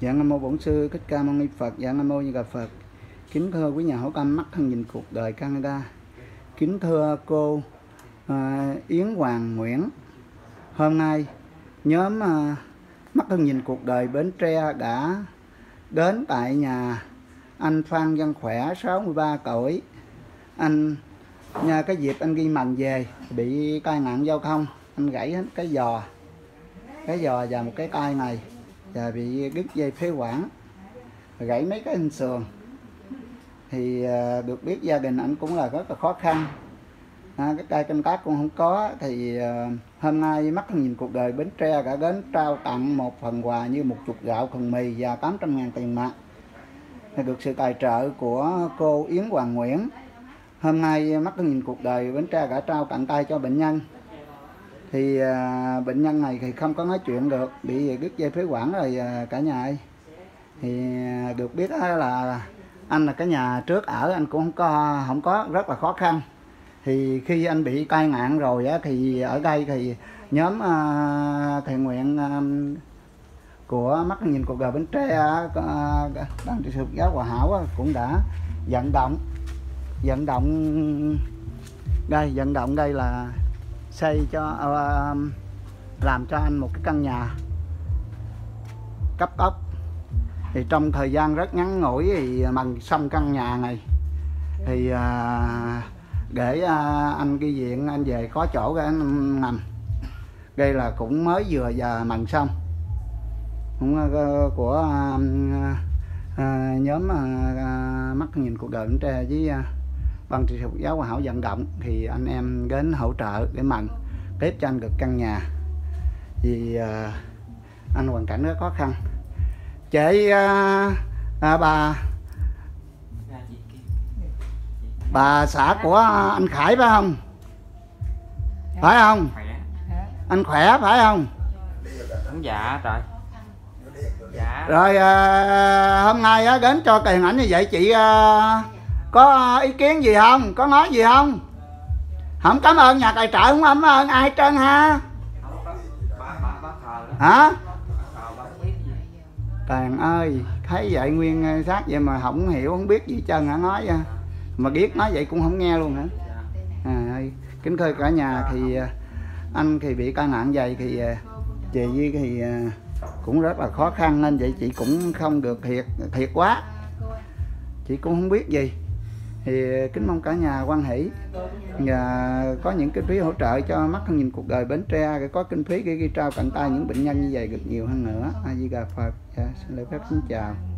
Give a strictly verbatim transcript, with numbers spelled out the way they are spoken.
Dạ Nam mô Bổn Sư Thích Ca Mâu Ni Phật. Dạ Nam mô Như Lai Phật. Kính thưa quý nhà hảo tâm mắt thân nhìn cuộc đời Canada. Kính thưa cô à, Yến Hoàng Nguyễn. Hôm nay nhóm à, mắt thân nhìn cuộc đời Bến Tre đã đến tại nhà anh Phan Văn Khỏe, sáu mươi ba tuổi. Anh nha cái dịp anh ghi mành về bị tai nạn giao thông, anh gãy hết cái giò, cái giò và một cái tay này, và bị đứt dây phế quản, gãy mấy cái xương sườn. Thì à, được biết gia đình anh cũng là rất là khó khăn, à, cái cây canh tác cũng không có. Thì à, hôm nay mắt thân nhìn cuộc đời Bến Tre đã đến trao tặng một phần quà như một chục gạo, phần mì và tám trăm ngàn tiền mặt, được sự tài trợ của cô Yến Hoàng Nguyễn. Hôm nay mắt thân nhìn cuộc đời Bến Tre đã trao tặng tay cho bệnh nhân. Thì à, bệnh nhân này thì không có nói chuyện được, bị đứt dây phế quản rồi à, cả nhà ấy. Thì à, được biết là anh là cái nhà trước ở anh cũng không có không có rất là khó khăn. Thì khi anh bị tai nạn rồi á, thì ở đây thì nhóm à, thiện nguyện à, của mắt nhìn cuộc đời Bến Tre, à, ban trị sự giáo Hòa Hảo á, cũng đã vận động vận động đây vận động đây là xây cho uh, làm cho anh một cái căn nhà cấp tốc. Thì trong thời gian rất ngắn ngủi thì bằng xong căn nhà này thì uh, để uh, anh ghi viện anh về có chỗ để anh nằm. Đây là cũng mới vừa giờ mần xong cũng uh, của uh, uh, nhóm uh, mắt nhìn cuộc đời Bến Tre với uh, ban trị sự giáo Hòa Hảo vận động. Thì anh em đến hỗ trợ để mần tiếp cho anh được căn nhà, vì uh, anh hoàn cảnh rất khó khăn. Chị uh, à, bà bà xã của anh Khải phải không? Phải không? Anh Khỏe phải không? Dạ trời. Dạ. Rồi à, hôm nay á, đến cho tiền ảnh như vậy chị à, có ý kiến gì không? Có nói gì không? Không cảm ơn nhà tài trợ, không cảm ơn ai hết trơn ha. Hả? Tàn ơi, thấy vậy nguyên sát vậy mà không hiểu, không biết gì trơn hả, nói vậy. Mà biết nói vậy cũng không nghe luôn hả? À, kính thưa cả nhà, thì anh thì bị tai nạn vậy thì chị thì cũng rất là khó khăn, nên vậy chị cũng không được thiệt thiệt quá, chị cũng không biết gì. Thì kính mong cả nhà hoan hỷ và có những kinh phí hỗ trợ cho mắt thân nhìn cuộc đời Bến Tre, để có kinh phí để ghi trao tận tay những bệnh nhân như vậy được nhiều hơn nữa. A Di Đà Phật. Dạ, xin lễ phép xin chào.